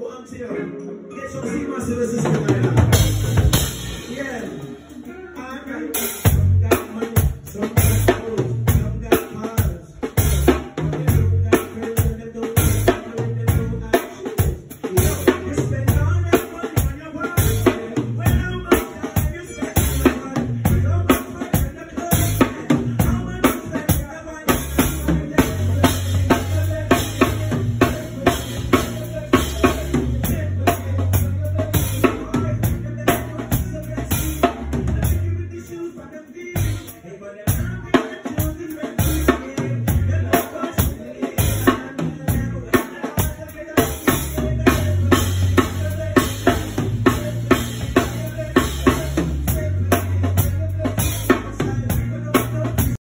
want to get some sea massive assistant like that. Yeah.